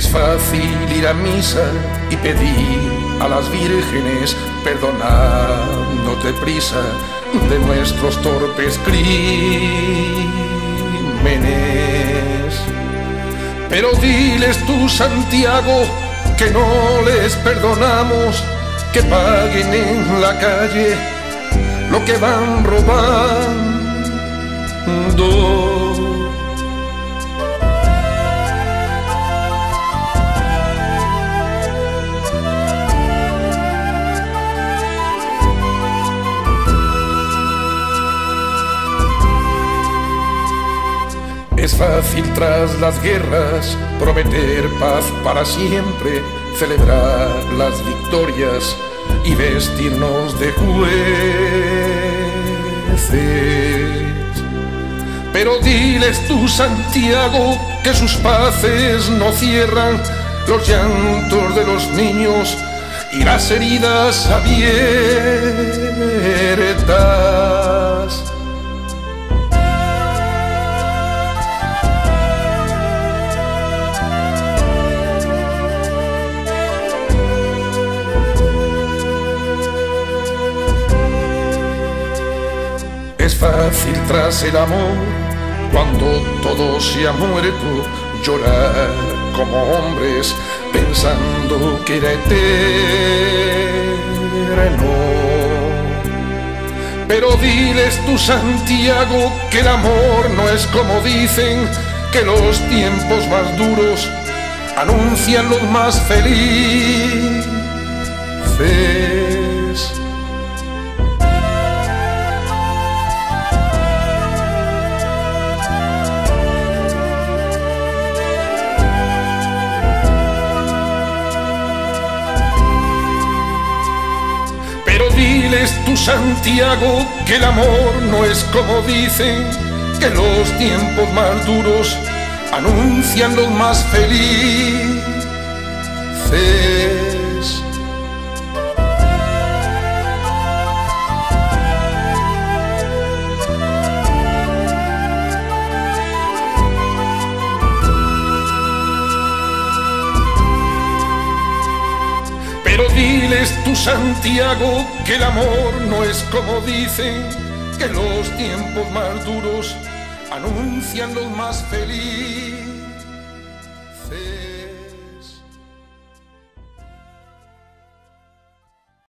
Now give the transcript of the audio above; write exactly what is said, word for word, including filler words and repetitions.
Es fácil ir a misa y pedir a las vírgenes perdonándote prisa de nuestros torpes crímenes. Pero diles tú, Santiago, que no les perdonamos, que paguen en la calle lo que van robando. Es fácil tras las guerras prometer paz para siempre, celebrar las victorias y vestirnos de jueces. Pero diles tú, Santiago, que sus paces no cierran los llantos de los niños y las heridas abiertas. Es fácil tras el amor, cuando todo se ha muerto, llorar como hombres pensando que era eterno. Pero diles tú, Santiago, que el amor no es como dicen, que los tiempos más duros anuncian los más felices. Diles tú, Santiago, que el amor no es como dicen, que los tiempos más duros anuncian los más felices. Pero diles tú, Santiago, que el amor no es como dicen, que los tiempos más duros anuncian los más felices.